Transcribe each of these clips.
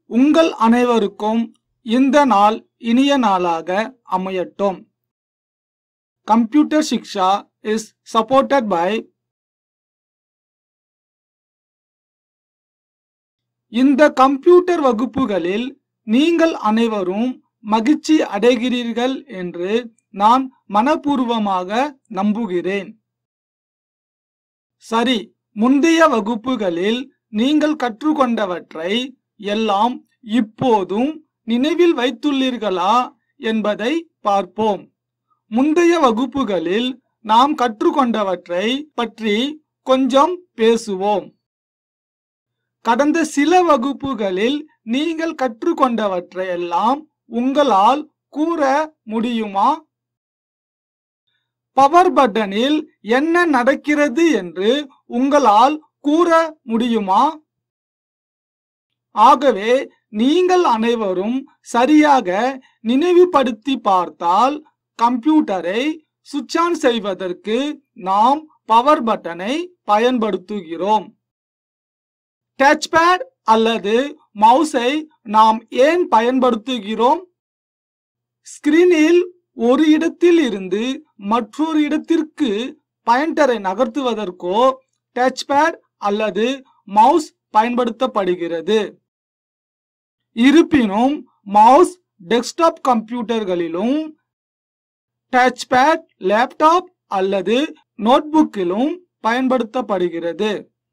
உங்கள் அனைவருக்கும் இந்த நாள் இனிய நாளாக அமையட்டும். Computer Shiksha is supported by இந்த கம்ப்யூட்டர் வகுப்புகளில் நீங்கள் அனைவரும் மகிழ்ச்சி அடைகிறீர்கள் என்று நான் மனப்பூர்வமாக நம்புகிறேன். சரி, முந்தைய வகுப்புகளில் நீங்கள் கற்றுக்கொண்டவற்றை எல்லாம் இப்போதும் நினைவில் வைத்துள்ளீர்களா என்பதை பார்ப்போம். முந்தைய வகுப்புகளில் நாம் கற்றுக்கொண்டவற்றை பற்றி கொஞ்சம் பேசுவோம். கடந்த சில வகுப்புகளில் நீங்கள் கற்றுக்கொண்டவற்றையெல்லாம் உங்களால் கூற முடியுமா? பவர் பட்டனில் என்ன நடக்கிறது என்று உங்களால் கூற முடியுமா? ஆகவே நீங்கள் அனைவரும் சரியாக நினைவுபடுத்தி பார்த்தால் கம்ப்யூட்டரை சுவிட்ச் ஆன் செய்வதற்கு நாம் பவர் பட்டனை பயன்படுத்துகிறோம். டச் பேட் அல்லது மவுஸை நாம் ஏன் பயன்படுத்துகிறோம்? ஸ்கிரீனில் ஒரு இடத்தில் இருந்து மற்றொரு இடத்திற்கு பாயிண்டரை நகர்த்துவதற்கோ டச் பேட் அல்லது மவுஸ் பயன்படுத்தப்படுகிறது. இருப்பினும் மவுஸ் டெஸ்க்டாப் கம்ப்யூட்டர்களிலும் டச் பேட் லேப்டாப் அல்லது நோட்புக்கிலும் பயன்படுத்தப்படுகிறது.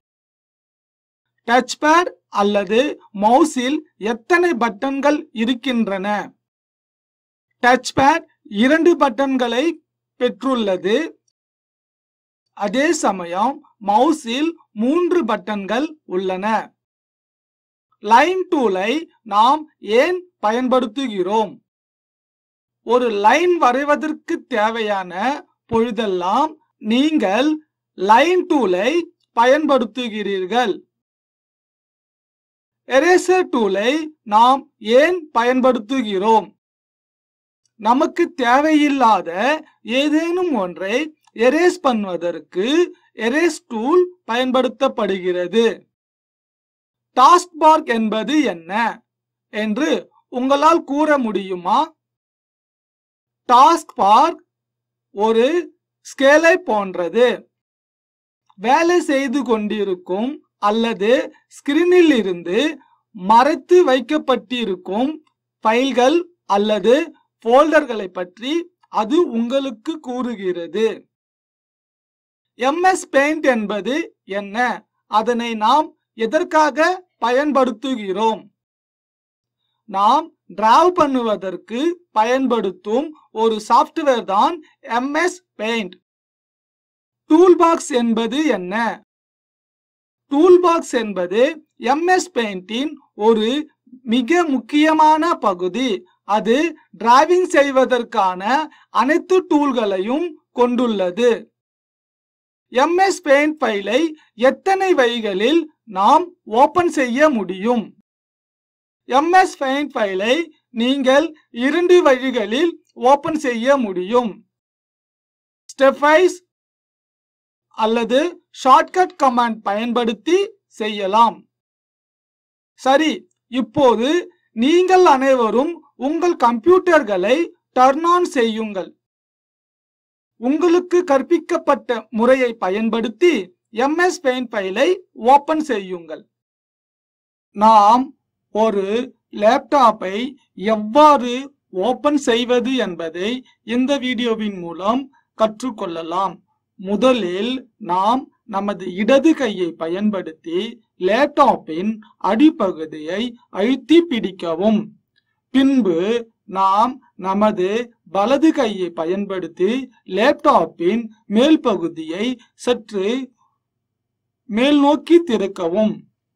டச் பேட் அல்லது மவுஸில் எத்தனை பட்டன்கள் இருக்கின்றன? டச் பேட் 2 பட்டன்களை பெற்றுள்ளது. அதே சமயம் மவுஸில் 3 பட்டன்கள் உள்ளன. லைன் டூலை நாம் ஏன் பயன்படுத்துகிறோம்? ஒரு லைன் வரைவதற்கு தேவையான பொழுதெல்லாம் நீங்கள் லைன் டூலை பயன்படுத்துகிறீர்கள். எரேசர் டூலை நாம் ஏன் பயன்படுத்துகிறோம்? நமக்கு தேவையில்லாத ஏதேனும் ஒன்றை எரேஸ் பண்ணுவதற்கு எரேஸ் டூல் பயன்படுத்தப்படுகிறது. டாஸ்க் பார் என்பது என்ன என்று உங்களால் கூற முடியுமா? டாஸ்க் பார் ஒரு ஸ்கேலை போன்றது. வேலை செய்து கொண்டிருக்கும் அல்லது ஸ்கிரீனில் இருந்து மறைத்து வைக்கப்பட்டிருக்கும் ஃபைல்கள் அல்லது போல்டர்களை பற்றி அது உங்களுக்கு கூறுகிறது. MS பெயிண்ட் என்பது என்ன? அதனை நாம் எதற்காக பயன்படுத்துகிறோம்? நாம் டிராவ் பண்ணுவதற்கு பயன்படுத்தும் ஒரு சாஃப்ட்வேர் தான் MS பெயிண்ட். டூல்பாக்ஸ் என்பது என்ன? டூல்பாக்ஸ் என்பது MS பெயிண்டின் ஒரு மிக முக்கியமான பகுதி. அது டிராவிங் செய்வதற்கான அனைத்து டூல்களையும் கொண்டுள்ளது. MS பெயிண்ட் ஃபைலை எத்தனை வழிகளில் நாம் ஓபன் செய்ய முடியும்? MS பெயிண்ட் ஃபைலை நீங்கள் 2 வழிகளில் ஓபன் செய்ய முடியும். ஸ்டெப் வைஸ் அல்லது ஷார்ட்கட் கமாண்ட் பயன்படுத்தி செய்யலாம். சரி, இப்போது நீங்கள் அனைவரும் உங்கள் கம்ப்யூட்டர்களை டர்ன் ஆன் செய்யுங்கள். உங்களுக்கு கற்பிக்கப்பட்ட முறையை பயன்படுத்தி MS பெயிண்ட் ஃபைலை ஓபன் செய்யுங்கள். நாம் ஒரு லேப்டாப்பை எவ்வாறு ஓபன் செய்வது என்பதை இந்த வீடியோவின் மூலம் கற்றுக்கொள்ளலாம். முதலில் நாம் நமது இடது கையை பயன்படுத்தி லேப்டாப்பின் அடிப்பகுதியை அழுத்தி பிடிக்கவும். பின்பு நாம் நமது வலது கையை பயன்படுத்தி லேப்டாப்பின் மேல் பகுதியை சற்று மேல் நோக்கி திறக்கவும்.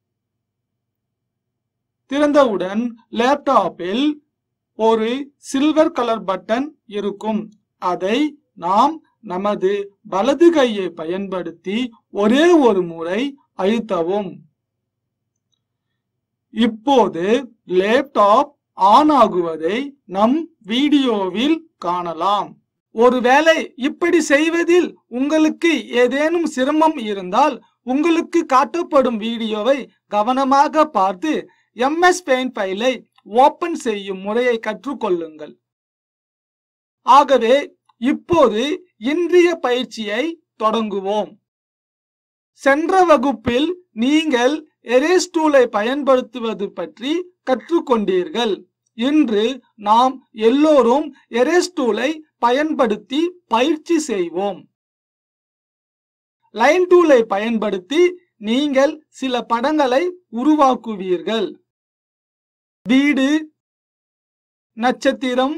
திறந்தவுடன் லேப்டாப்பில் ஒரு சில்வர் கலர் பட்டன் இருக்கும். அதை நாம் நமது வலது கையை பயன்படுத்தி ஒரே ஒரு முறை அழுத்தவும். இப்போது லேப்டாப் ஆன் ஆகுவதை நம் வீடியோவில் காணலாம். ஒருவேளை இப்படி செய்வதில் உங்களுக்கு ஏதேனும் சிரமம் இருந்தால் உங்களுக்கு காட்டப்படும் வீடியோவை கவனமாக பார்த்து MS Paint ஃபைலை ஓபன் செய்யும் முறையை கற்றுக்கொள்ளுங்கள். ஆகவே இப்போது இன்றைய பயிற்சியை தொடங்குவோம். சென்ற வகுப்பில் நீங்கள் எரேஸ் டூலை பயன்படுத்துவது பற்றி கற்றுக்கொண்டீர்கள். இன்று நாம் எல்லோரும் எரேஸ் டூலை பயன்படுத்தி பயிற்சி செய்வோம். லைன் டூலை பயன்படுத்தி நீங்கள் சில படங்களை உருவாக்குவீர்கள். வீடு, நட்சத்திரம்,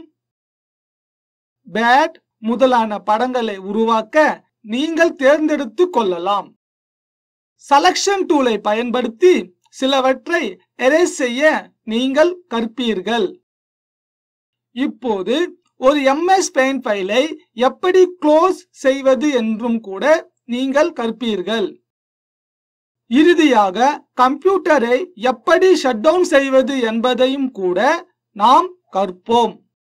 பேட் முதலான படங்களை உருவாக்க நீங்கள் தேர்ந்தெடுத்து கொள்ளலாம். செலக்ஷன் டூலை பயன்படுத்தி சிலவற்றை எரேஸ் செய்ய நீங்கள் கற்பீர்கள். இப்போது ஒரு MS Paint ஃபைலை எப்படி க்ளோஸ் செய்வது என்றும் கூட நீங்கள் கற்பீர்கள். இறுதியாக கம்ப்யூட்டரை எப்படி ஷட் டவுன் செய்வது என்பதையும் கூட நாம் கற்போம்.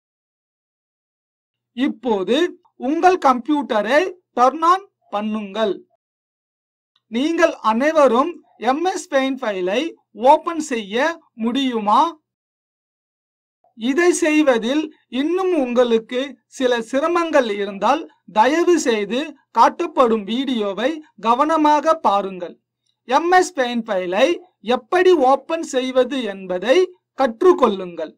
இப்போது உங்கள் கம்ப்யூட்டரை டர்ன் ஆன் பண்ணுங்கள். நீங்கள் அனைவரும் MS Paint ஃபைலை ஓபன் செய்ய முடியுமா? இதை செய்வதில் இன்னும் உங்களுக்கு சில சிரமங்கள் இருந்தால் தயவு செய்து காட்டப்படும் வீடியோவை கவனமாக பாருங்கள். MS Paint ஃபைலை எப்படி ஓபன் செய்வது என்பதை கற்றுக்கொள்ளுங்கள்.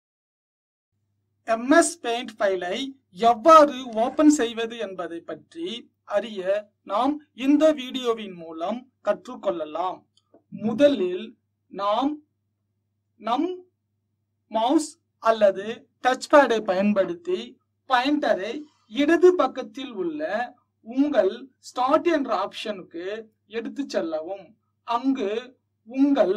MS Paint ஃபைலை எவ்வாறு ஓபன் செய்வது என்பதை பற்றி அறிய நாம் இந்த வீடியோவின் மூலம் கற்றுக்கொள்ளலாம். முதலில் நாம் நம் மவுஸ் அல்லது டச் பேடை பயன்படுத்தி பாயிண்டரை இடது பக்கத்தில் உள்ள உங்கள் ஸ்டார்ட் என்ற ஆப்ஷனுக்கு எடுத்து செல்லவும். அங்கு உங்கள்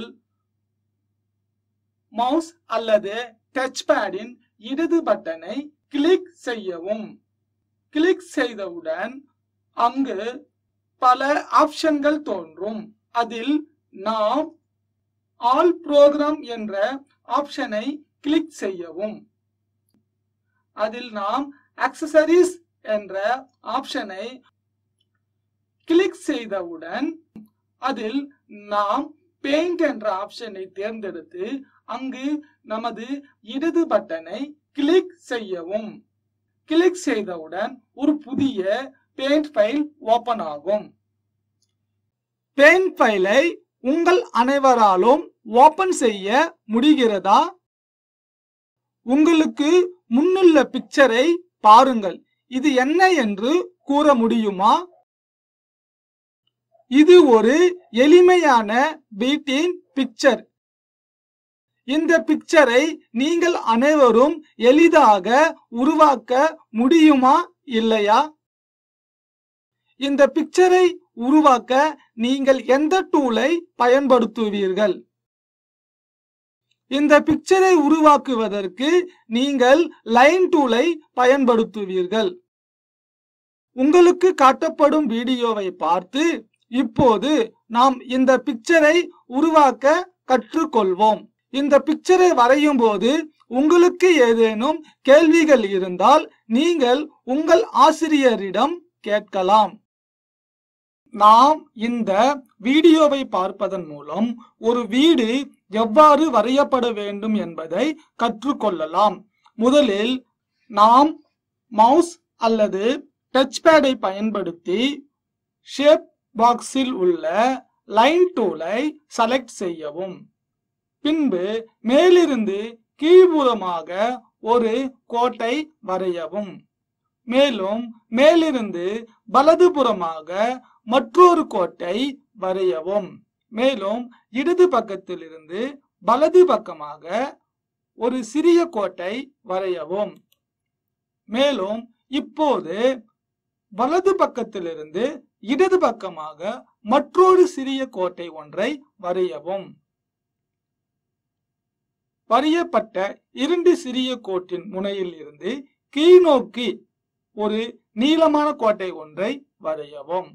மவுஸ் அல்லது டச் பேடின் இடது பட்டனை கிளிக் செய்யவும். கிளிக் செய்தவுடன் அங்கு பல ஆப்ஷன்கள் தோன்றும். அதில் நாம் ஆல் புரோகிராம் என்ற ஆப்ஷனை கிளிக் செய்யவும். அதில் நாம் அக்சஸரீஸ் என்ற ஆப்ஷனை கிளிக் செய்தவுடன் அதில் நாம் பெயிண்ட் என்ற ஆப்ஷனை தேர்ந்தெடுத்து அங்கு நமது இடது பட்டனை கிளிக் செய்யவும். கிளிக் செய்தவுடன் ஒரு புதிய பெயிண்ட் ஃபைல் ஓபன் ஆகும். பெயிண்ட் ஃபைலை உங்கள் அனைவராலும் ஓபன் செய்ய முடிகிறதா? உங்களுக்கு முன்னுள்ள பிக்சரை பாருங்கள். இது என்ன என்று கூற முடியுமா? இது ஒரு எளிமையான பீட்டின் பிக்சர். இந்த பிக்சரை நீங்கள் அனைவரும் எளிதாக உருவாக்க முடியுமா இல்லையா? இந்த பிக்சரை உருவாக்க நீங்கள் எந்த டூலை பயன்படுத்துவீர்கள்? இந்த பிக்சரை உருவாக்குவதற்கு நீங்கள் லைன் டூலை பயன்படுத்துவீர்கள். உங்களுக்கு காட்டப்படும் வீடியோவை பார்த்து இப்போது நாம் இந்த பிக்சரை உருவாக்க கற்றுக்கொள்வோம். இந்த பிக்சரை வரையும் போது உங்களுக்கு ஏதேனும் கேள்விகள் இருந்தால் நீங்கள் உங்கள் ஆசிரியரிடம் கேட்கலாம். நாம் இந்த வீடியோவை பார்ப்பதன் மூலம் ஒரு வீடு எவ்வாறு வரையப்பட வேண்டும் என்பதை கற்றுக்கொள்ளலாம். முதலில் நாம் மவுஸ் அல்லது டச் பேடை பயன்படுத்தி ஷேப் பாக்ஸில் உள்ள லைன் டூலை செலக்ட் செய்யவும். பின்பு மேலிருந்து கீழ்புறமாக ஒரு கோட்டை வரையவும். மேலும் மேலிருந்து வலதுபுறமாக மற்றொரு கோட்டை வரையவும். மேலும் இடது பக்கத்திலிருந்து வலது பக்கமாக ஒரு சிறிய கோட்டை வரையவும். மேலும் இப்போது வலது பக்கத்திலிருந்து இடது பக்கமாக மற்றொரு சிறிய கோட்டை ஒன்றை வரையவும். வரையப்பட்ட இரண்டு சிறிய கோட்டின் முனையில் இருந்து கீழ்நோக்கி ஒரு நீளமான கோட்டை ஒன்றை வரையவும்.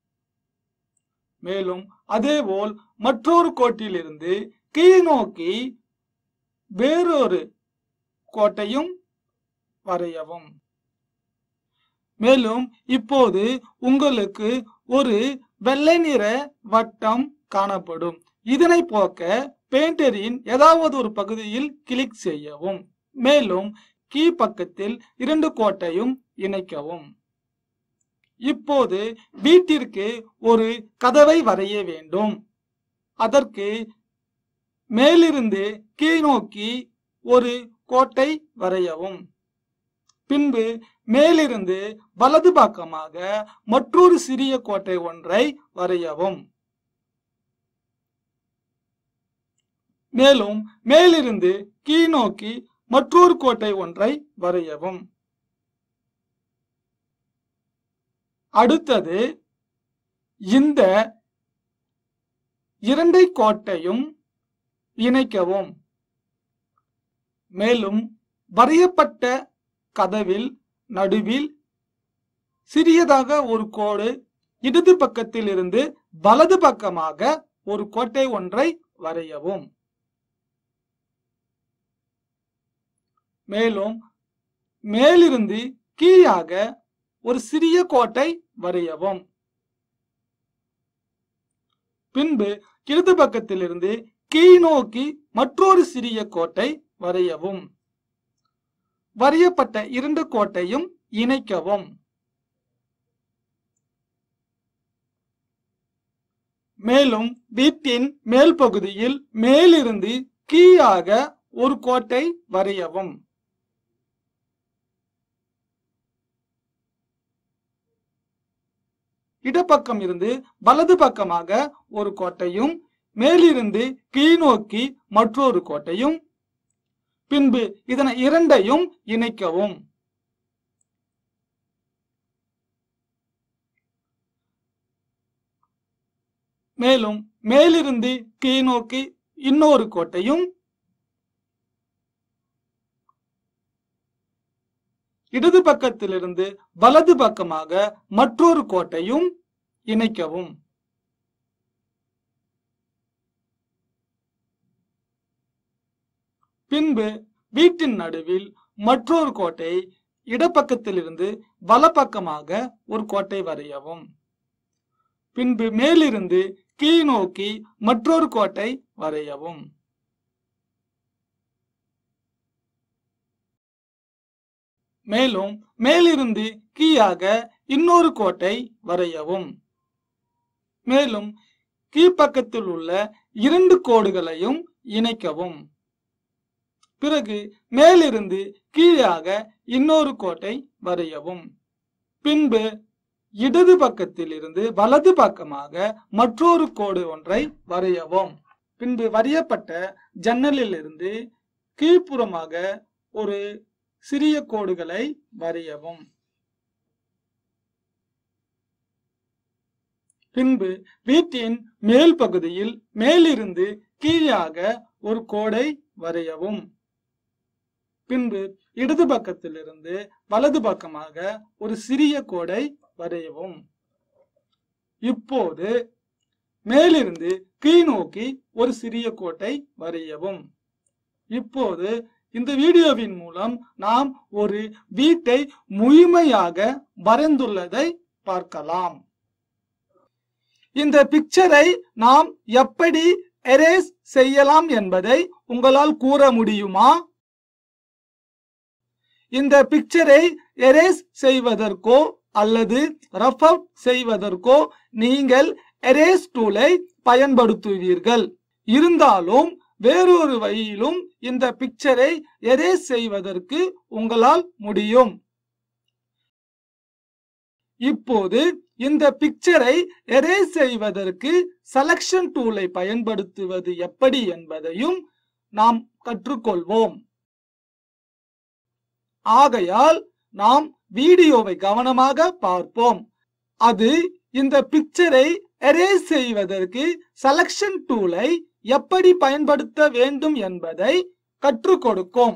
மேலும் அதேபோல் மற்றொரு கோட்டிலிருந்து கீழ்நோக்கி வேறொரு கோட்டையும் வரையவும். மேலும் இப்போது உங்களுக்கு ஒரு வெள்ளை நிற வட்டம் காணப்படும். இதனை போக்க பெயிண்டரின் ஏதாவது ஒரு பகுதியில் கிளிக் செய்யவும். மேலும் கீ பக்கத்தில் 2 கோட்டையும் இணைக்கவும். இப்போது வீட்டிற்கு ஒரு கதவை வரைய வேண்டும். அதற்கு மேலிருந்து கீழ் நோக்கி ஒரு கோட்டை வரையவும். பின்பு மேலிருந்து வலது பக்கமாக மற்றொரு சிறிய கோட்டை ஒன்றை வரையவும். மேலும் மேலிருந்து கீழ் நோக்கி மற்றொரு கோட்டை ஒன்றை வரையவும். அடுத்தது இந்த 2 கோட்டையும் இணைக்கவும். மேலும் வரையப்பட்ட கதவில் நடுவில் சிறியதாக ஒரு கோடு, இடது பக்கத்தில் இருந்து வலது பக்கமாக ஒரு கோட்டை ஒன்றை வரையவும். மேலும் மேலிருந்து கீழாக ஒரு சிறிய கோட்டை வரையவும். பின்பு இடது பக்கத்திலிருந்து கீழ் நோக்கி மற்றொரு சிறிய கோட்டை வரையவும். வரையப்பட்ட 2 கோட்டையும் இணைக்கவும். மேலும் வீட்டின் மேல் பகுதியில் மேலிருந்து கீழாக ஒரு கோட்டை வரையவும். இடப்பக்கம் இருந்து வலது பக்கமாக ஒரு கோட்டையும், மேலிருந்து கீழ் நோக்கி மற்றொரு கோட்டையும், பின்பு இதனை 2ஐயும் இணைக்கவும். மேலும் மேலிருந்து கீழ் நோக்கி இன்னொரு கோட்டையும், இடது பக்கத்திலிருந்து வலது பக்கமாக மற்றொரு கோட்டையும் இணைக்கவும். பின்பு வீட்டின் நடுவில் மற்றொரு கோட்டை, இடப்பக்கத்திலிருந்து வலப்பக்கமாக ஒரு கோட்டை வரையவும். பின்பு மேலிருந்து கீழ் நோக்கி மற்றொரு கோட்டை வரையவும். மேலும் மேலிருந்து கீழாக இன்னொரு கோட்டை வரையவும். மேலும் கீழ்ப்பக்கத்தில் உள்ள 2 கோடுகளையும் இணைக்கவும். பிறகு மேலிருந்து கீழாக இன்னொரு கோட்டை வரையவும். பின்பு இடது பக்கத்தில் இருந்து வலது பக்கமாக மற்றொரு கோடு ஒன்றை வரையவும். பின்பு வரையப்பட்ட ஜன்னலில் இருந்து கீழ்ப்புறமாக ஒரு சிறிய கோடுகளை வரையவும். பின்பு வீட்டின் மேல் பகுதியில் மேலிருந்து கீழாக ஒரு கோடை வரையவும். பின்பு இடது பக்கத்திலிருந்து வலது பக்கமாக ஒரு சிறிய கோடை வரையவும். இப்போது மேலிருந்து கீழ் நோக்கி ஒரு சிறிய கோட்டை வரையவும். இப்போது இந்த வீடியோவின் மூலம் நாம் ஒரு வீட்டை முழுமையாக வரைந்துள்ளதை பார்க்கலாம். இந்த பிக்சரை நாம் எப்படி எரேஸ் செய்யலாம் என்பதை உங்களால் கூற முடியுமா? இந்த பிக்சரை எரேஸ் செய்வதற்கோ அல்லது ரஃப் அவுட் செய்வதற்கோ நீங்கள் எரேஸ் டூலை பயன்படுத்துவீர்கள். இருந்தாலும் வேறொரு வழியிலும் இந்த பிக்சரை எரேஸ் செய்வதற்கு உங்களால் முடியும். இப்போது இந்த பிக்சரை எரேஸ் செய்வதற்கு செலக்ஷன் டூலை பயன்படுத்துவது எப்படி என்பதையும் நாம் கற்றுக்கொள்வோம். ஆகையால் நாம் வீடியோவை கவனமாக பார்ப்போம். அது இந்த பிக்சரை எரேஸ் செய்வதற்கு செலக்ஷன் டூலை எப்படி பயன்படுத்த வேண்டும் என்பதை கற்றுக் கொடுக்கும்.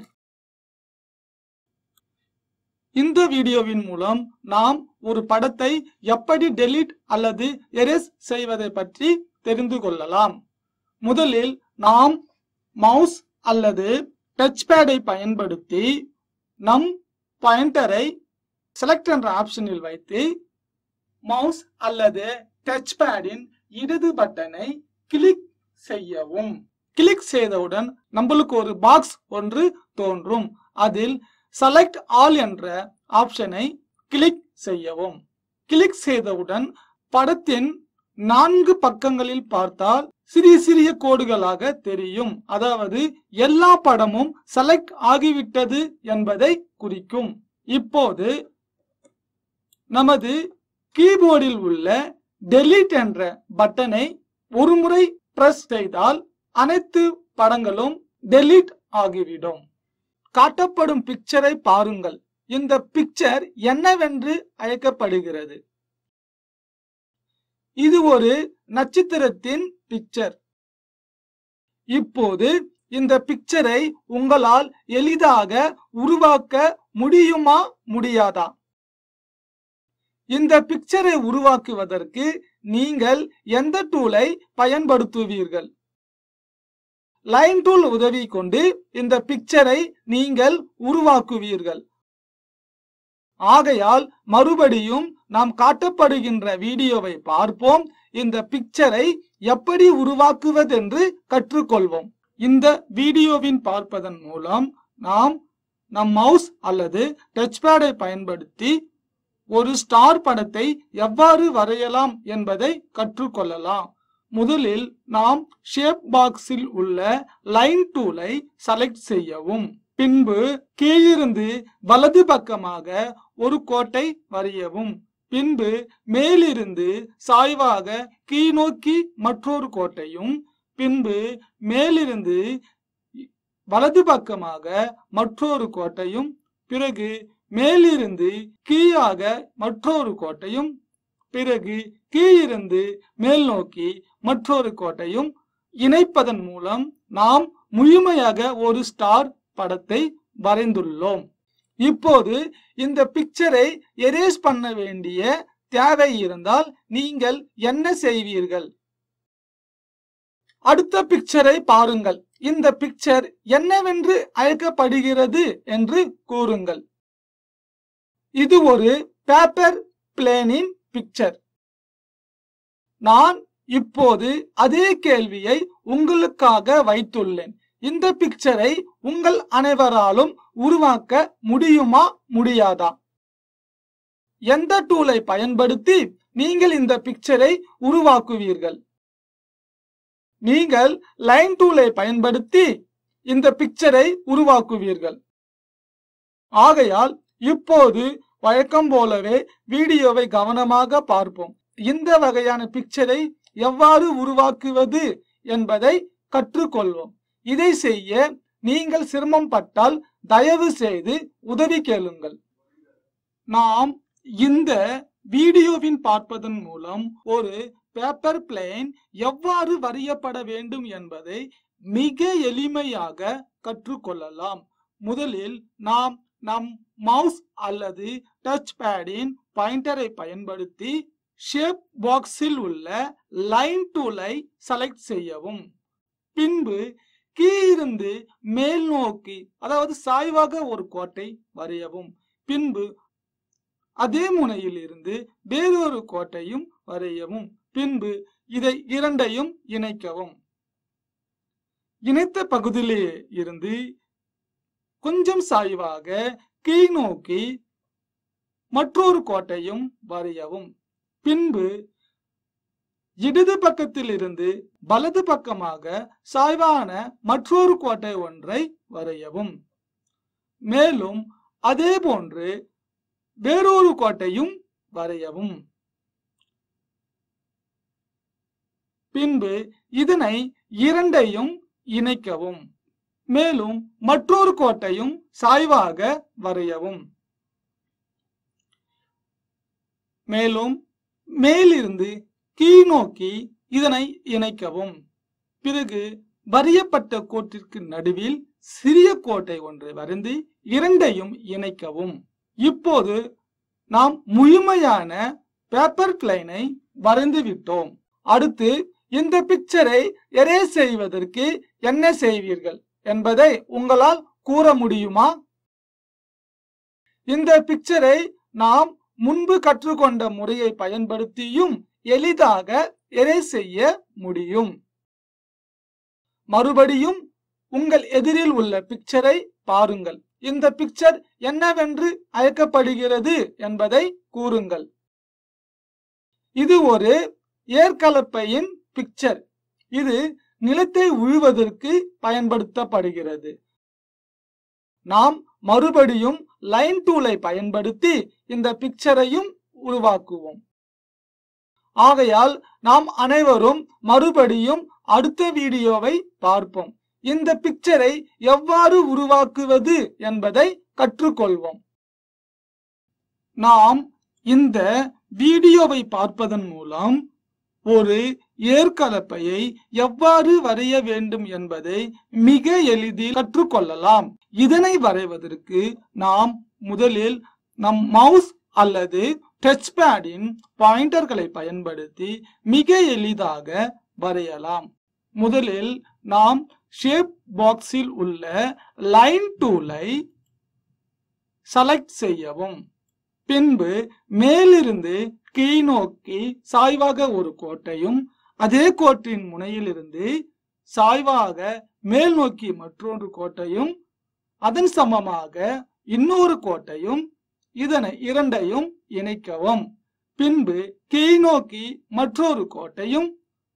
இந்த வீடியோவின் மூலம் நாம் ஒரு படத்தை எப்படி டெலீட் அல்லது எரேஸ் செய்வதை பற்றி தெரிந்து கொள்ளலாம். முதலில் நாம் மவுஸ் அல்லது டச் பேடை பயன்படுத்தி நம் பாயிண்டரை செலக்ட் என்ற ஆப்ஷனில் வைத்து மவுஸ் அல்லது டச் பேடின் இடது பட்டனை கிளிக் செய்யவும். கிளிக் செய்தவுடன் நம்மளுக்கு ஒரு பாக்ஸ் ஒன்று தோன்றும். அதில் செலக்ட் ஆல் என்ற ஆப்ஷனை கிளிக் செய்யவும். கிளிக் செய்தவுடன் படத்தின் 4 பக்கங்களில் பார்த்தால் சிறிய சிறிய கோடுகளாக தெரியும். அதாவது எல்லா படமும் செலக்ட் ஆகிவிட்டது என்பதை குறிக்கும். இப்போது நமது கீபோர்டில் உள்ள டெலீட் என்ற பட்டனை ஒருமுறை பிரஸ் செய்தால் அனைத்து படங்களும் டெலீட் ஆகிவிடும். காட்டப்படும் பிக்சரை பாருங்கள். இந்த பிக்சர் என்னவென்று அழைக்கப்படுகிறது? இது ஒரு நட்சத்திரத்தின் பிக்சர். இப்போது இந்த பிக்சரை உங்களால் எளிதாக உருவாக்க முடியுமா முடியாதா? இந்த பிக்சரை உருவாக்குவதற்கு நீங்கள் எந்த டூலை பயன்படுத்துவீர்கள்? லைன் டூல் உதவி கொண்டு இந்த பிக்சரை நீங்கள் உருவாக்குவீர்கள். ஆகையால் மறுபடியும் நாம் காட்டப்படுகின்ற வீடியோவை பார்ப்போம். இந்த பிக்சரை எப்படி உருவாக்குவதென்று கற்றுக்கொள்வோம். இந்த வீடியோவின் பார்ப்பதன் மூலம் நாம் நம் மவுஸ் அல்லது டச் பேடை பயன்படுத்தி ஒரு ஸ்டார் படத்தை எவ்வாறு வரையலாம் என்பதை கற்றுக்கொள்ளலாம். முதலில் நாம் ஷேப் பாக்ஸில் உள்ள லைன் டூலை செலக்ட் செய்யவும். பின்பு கீழிருந்து வலது பக்கமாக ஒரு கோட்டை வரையவும். பின்பு மேலிருந்து சாய்வாக கீழ்நோக்கி மற்றொரு கோட்டையும், பின்பு மேலிருந்து வலது பக்கமாக மற்றொரு கோட்டையும், பிறகு மேலிருந்து கீழாக மற்றொரு கோட்டையும், பிறகு கீழிருந்து மேல் நோக்கி மற்றொரு கோட்டையும் இணைப்பதன் மூலம் நாம் முழுமையாக ஒரு ஸ்டார் படத்தை வரைந்துள்ளோம். இப்போது இந்த பிக்சரை எரேஸ் பண்ண வேண்டிய தேவை இருந்தால் நீங்கள் என்ன செய்வீர்கள்? அடுத்த பிக்சரை பாருங்கள். இந்த பிக்சர் என்னவென்று அழைக்கப்படுகிறது என்று கூறுங்கள். இது ஒரு பேப்பர் பிளேனின் பிக்சர். நான் இப்போது அதே கேள்வியை உங்களுக்காக வைத்துள்ளேன். இந்த பிக்சரை உங்கள் அனைவராலும் உருவாக்க முடியுமா முடியாதா? எந்த டூலை பயன்படுத்தி நீங்கள் இந்த பிக்சரை உருவாக்குவீர்கள்? நீங்கள் லைன் டூலை பயன்படுத்தி இந்த பிக்சரை உருவாக்குவீர்கள். ஆகையால் இப்போது வழக்கம் போலவே வீடியோவை கவனமாக பார்ப்போம். இந்த வகையான பிக்சரை எவ்வாறு உருவாக்குவது என்பதை கற்றுக்கொள்வோம். இதை செய்ய நீங்கள் சிரமம் பட்டால் தயவு செய்து உதவி கேளுங்கள். நாம் இந்த வீடியோவின் பார்ப்பதன் மூலம் ஒரு பேப்பர் பிளேன் எவ்வாறு வரையப்பட வேண்டும் என்பதை மிக எளிமையாக கற்றுக்கொள்ளலாம். முதலில் நாம் நம் மவுஸ் அல்லது டச் பேடின் பாயிண்டரை பயன்படுத்தி ஷேப் பாக்ஸில் உள்ள லைன் டூலை செலக்ட் செய்யவும். பின்பு கீழிருந்து மேல் நோக்கி அதாவது சாய்வாக ஒரு கோட்டை வரையவும். பின்பு அதே முனையில் இருந்து வேறொரு கோட்டையும் வரையவும். பின்பு இதை இரண்டையும் இணைக்கவும். இணைத்த பகுதியிலே இருந்து கொஞ்சம் சாய்வாக கீழ் நோக்கி மற்றொரு கோட்டையும் வரையவும். பின்பு இடது பக்கத்தில் இருந்து வலது பக்கமாக சாய்வான மற்றொரு கோட்டை ஒன்றை வரையவும். மேலும் அதே போன்று வேறொரு கோட்டையும் வரையவும். பின்பு இதனை இரண்டையும் இணைக்கவும். மேலும் மற்றொரு கோட்டையும் சாய்வாக வரையவும். மேலும் மேலிருந்து கீழ் நோக்கி இதனை இணைக்கவும். பிறகு வரையப்பட்ட கோட்டிற்கு நடுவில் சிறிய கோட்டை ஒன்றை வரைந்து இரண்டையும் இணைக்கவும். இப்போது நாம் முழுமையான பேப்பர் பிளேனை வரைந்து விட்டோம். அடுத்து இந்த பிக்சரை எரேஸ் செய்வதற்கு என்ன செய்வீர்கள் என்பதை உங்களால் கூற முடியுமா? இந்த பிக்சரை நாம் முன்பு கற்றுக்கொண்ட முறையை பயன்படுத்தியும் எளிதாக எரேஸ் செய்ய முடியும். மறுபடியும் உங்கள் எதிரில் உள்ள பிக்சரை பாருங்கள். இந்த பிக்சர் என்னவென்று அழைக்கப்படுகிறது என்பதை கூறுங்கள். இது ஒரு ஏர்கலப்பையின் பிக்சர். இது நிலத்தை உழுவதற்கு பயன்படுத்தப்படுகிறது. நாம் மறுபடியும் லைன் டூலை பயன்படுத்தி இந்த பிக்சரையும் உருவாக்குவோம். ஆகையால் நாம் அனைவரும் மறுபடியும் அடுத்த வீடியோவை பார்ப்போம். இந்த பிக்சரை எவ்வாறு உருவாக்குவது என்பதை கற்றுக்கொள்வோம். நாம் இந்த வீடியோவை பார்ப்பதன் மூலம் ஒரு ஏர்கலப்பையை எவ்வாறு வரைய வேண்டும் என்பதை மிக எளிதில் கற்றுக்கொள்ளலாம். இதனை வரைவதற்கு நாம் முதலில் நம் மவுஸ் அல்லது டச் பேடின் பாயிண்டர்களை பயன்படுத்தி மிக எளிதாக வரையலாம். முதலில் நாம் ஷேப் பாக்ஸில் உள்ள லைன் டூலை செலக்ட் செய்யவும். பின்பு மேலிருந்து கீழ் நோக்கி சாய்வாக ஒரு கோட்டையும் அதே கோட்டின் முனையிலிருந்து சாய்வாக மேல் நோக்கி மற்றொரு கோட்டையும் அதன் சமமாக இன்னொரு கோட்டையும் இதனை இரண்டையும் இணைக்கவும். பின்பு கீழ் நோக்கி மற்றொரு கோட்டையும்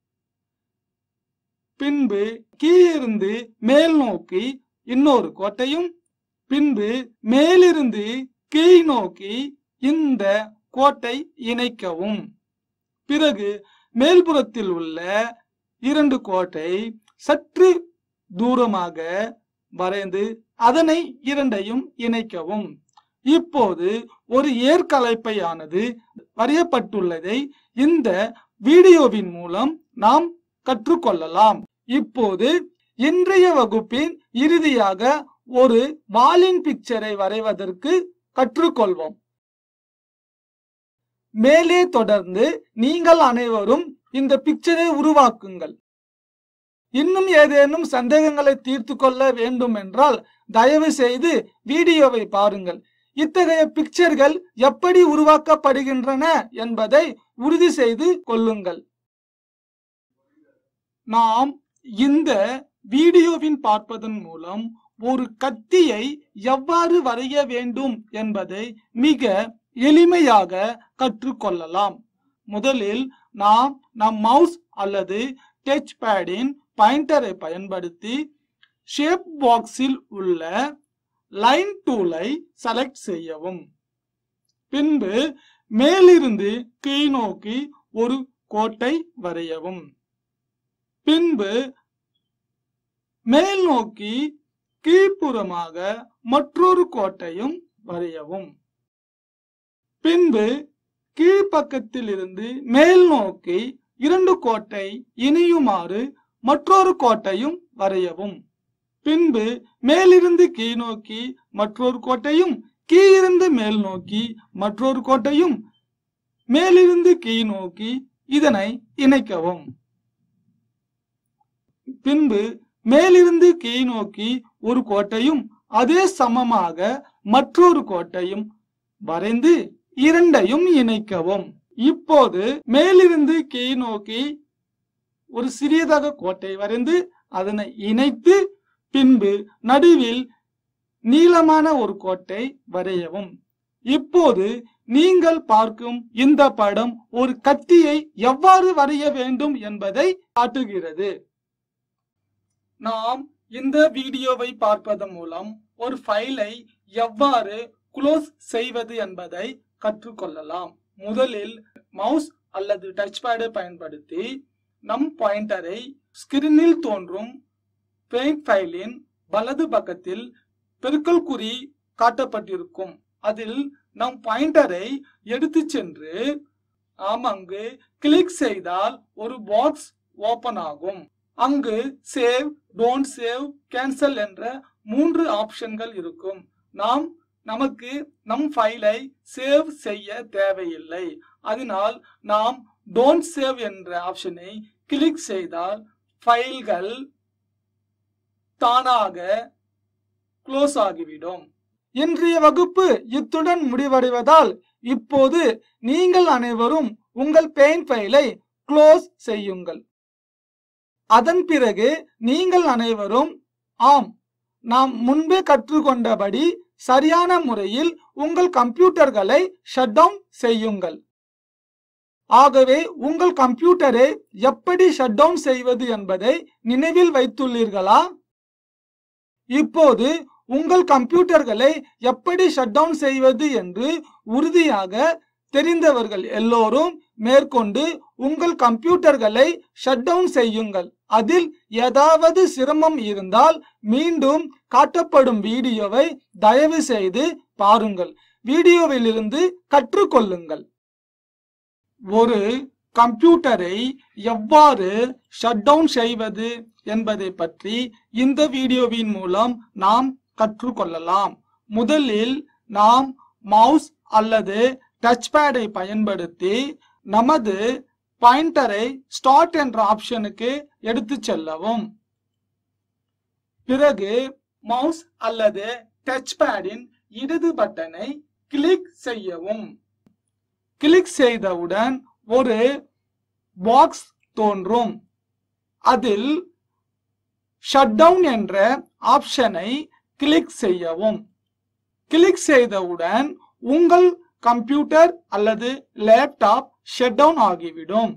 பின்பு கீழிருந்து மேல் நோக்கி இன்னொரு கோட்டையும் பின்பு மேலிருந்து கீழ் நோக்கி இந்த கோட்டை இணைக்கவும். பிறகு மேல்புறத்தில் உள்ள இரண்டு கோட்டை சற்று தூரமாக வரைந்து அதனை இரண்டையும் இணைக்கவும். இப்போது ஒரு ஏர்கலப்பையானது வரையப்பட்டுள்ளதை இந்த வீடியோவின் மூலம் நாம் கற்றுக்கொள்ளலாம். இப்போது இன்றைய வகுப்பின் இறுதியாக ஒரு வாலின் பிக்சரை வரைவதற்கு கற்றுக்கொள்வோம். மேலே தொடர்ந்து நீங்கள் அனைவரும் இந்த பிக்சரை உருவாக்குங்கள். இன்னும் ஏதேனும் சந்தேகங்களை தீர்த்து கொள்ள வேண்டும் என்றால் தயவு செய்து வீடியோவை பாருங்கள். இத்தகைய பிக்சர்கள் எப்படி உருவாக்கப்படுகின்றன என்பதை உறுதி செய்து கொள்ளுங்கள். நாம் இந்த வீடியோவின் பார்ப்பதன் மூலம் ஒரு கத்தியை எவ்வாறு வரைய வேண்டும் என்பதை மிக எளிமையாக கற்றுக்கொள்ளலாம். முதலில் நாம் நம் மவுஸ் அல்லது டச் பேடின் பாயிண்டரை பயன்படுத்தி ஷேப் பாக்ஸில் உள்ள லைன் டூலை செலக்ட் செய்யவும். பின்பு மேலிருந்து கீழ் நோக்கி ஒரு கோட்டை வரையவும். பின்பு மேல் நோக்கி கீழ்ப்புறமாக மற்றொரு கோட்டையும் வரையவும். பின்பு கீழ்ப்பக்கத்தில் இருந்து மேல் நோக்கி இரண்டு கோட்டை இணையுமாறு மற்றொரு கோட்டையும் வரையவும். பின்பு மேலிருந்து கீழ் நோக்கி மற்றொரு கோட்டையும் கீழிருந்து மேல் நோக்கி மற்றொரு கோட்டையும் மேலிருந்து கீழ் நோக்கி இதனை இணைக்கவும். பின்பு மேலிருந்து கீழ் நோக்கி ஒரு கோட்டையும் அதே சமமாக மற்றொரு கோட்டையும் வரைந்து இரண்டையும் இணைக்கவும். இப்போது மேலிருந்து கீழ் நோக்கி ஒரு சிறியதாக கோட்டை வரைந்து அதனை இணைத்து பின்பு நடுவில் நீளமான ஒரு கோட்டை வரையவும். இப்போது நீங்கள் பார்க்கும் இந்த படம் ஒரு கத்தியை எவ்வாறு வரைய வேண்டும் என்பதை காட்டுகிறது. நாம் இந்த வீடியோவை பார்ப்பதன் மூலம் ஒரு ஃபைலை எவ்வாறு க்ளோஸ் செய்வது என்பதை கற்றுக்கொள்ளலாம். முதலில் மவுஸ் அல்லது டச் பேடை பயன்படுத்தி நம் பாயிண்டரை ஸ்கிரீனில் தோன்றும் பெயிண்ட் ஃபைலின் வலது பக்கத்தில் பெருக்கல் குறி காட்டப்பட்டிருக்கும். அதில் நம் பாயிண்டரை எடுத்து சென்று அங்கு கிளிக் செய்தால் ஒரு பாக்ஸ் ஓபன் ஆகும். அங்கு சேவ், டோன்ட் சேவ், கேன்சல் என்ற 3 ஆப்ஷன்கள் இருக்கும். நமக்கு நம் ஃபைலை சேவ் செய்ய தேவையில்லை. அதனால் நாம் டோன்ட் சேவ் என்ற ஆப்ஷனை கிளிக் செய்தால் ஃபைல்கள் தானாக க்ளோஸ் ஆகிவிடும். இன்றைய வகுப்பு இத்துடன் முடிவடைவதால் இப்போது நீங்கள் அனைவரும் உங்கள் பெயிண்ட் ஃபைலை க்ளோஸ் செய்யுங்கள். அதன் பிறகு நீங்கள் அனைவரும் ஆம், நாம் முன்பே கற்றுக்கொண்டபடி சரியான முறையில் உங்கள் கம்ப்யூட்டர்களை ஷட் டவுன் செய்யுங்கள். ஆகவே உங்கள் கம்ப்யூட்டரை எப்படி ஷட் டவுன் செய்வது என்பதை நினைவில் வைத்துள்ளீர்களா? இப்போது உங்கள் கம்ப்யூட்டர்களை எப்படி ஷட் டவுன் செய்வது என்று உறுதியாக தெரிந்தவர்கள் எல்லோரும் மேற்கொண்டு உங்கள் கம்ப்யூட்டர்களை ஷட் டவுன் செய்யுங்கள். அதில் ஏதாவது சிரமம் இருந்தால் மீண்டும் காட்டப்படும் வீடியோவை தயவு செய்து பாருங்கள். வீடியோவிலிருந்து கற்றுக்கொள்ளுங்கள். ஒரு கம்ப்யூட்டரை எவ்வாறு ஷட் டவுன் செய்வது என்பதை பற்றி இந்த வீடியோவின் மூலம் நாம் கற்றுக்கொள்ளலாம். முதலில் நாம் மவுஸ் அல்லது டச் பேடை பயன்படுத்தி நமது பாயிண்டரை ஸ்டார்ட் என்ற ஆப்ஷனுக்கு எடுத்து செல்லவும். பிறகு மவுஸ் அல்லது டச் பேடின் இடது பட்டனை கிளிக் செய்யவும். கிளிக் செய்தவுடன் ஒரு பாக்ஸ் தோன்றும். அதில் ஷட் டவுன் என்ற ஆப்ஷனை கிளிக் செய்யவும். கிளிக் செய்தவுடன் உங்கள் கம்ப்யூட்டர் அல்லது லேப்டாப் ஷட் டவுன் ஆகிவிடும்.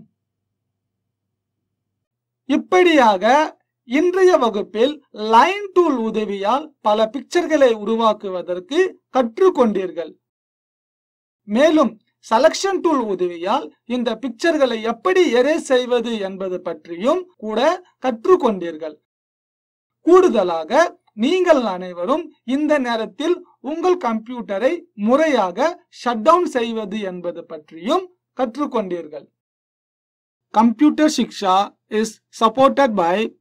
இப்படியாக இன்றைய வகுப்பில் லைன் டூல் உதவியால் பல பிக்சர்களை உருவாக்குவதற்கு கற்றுக்கொண்டீர்கள். மேலும் செலக்ஷன் டூல் உதவியால் இந்த பிக்சர்களை எப்படி எரேஸ் செய்வது என்பது பற்றியும் கூட கற்றுக்கொண்டீர்கள். கூடுதலாக நீங்கள் அனைவரும் இந்த நேரத்தில் உங்கள் கம்ப்யூட்டரை முறையாக ஷட் டவுன் செய்வது என்பது பற்றியும் கற்றுக்கொண்டீர்கள். Computer Shiksha is supported by